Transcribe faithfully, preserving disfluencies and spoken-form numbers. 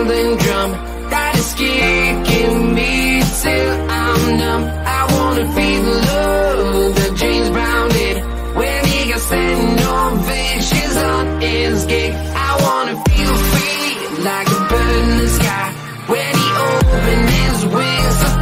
violent drum that is kicking me till I'm numb. I wanna feel the love that James Brown did when he got standing ovations on his gig. I wanna feel free like a bird in the sky when he opened his wings.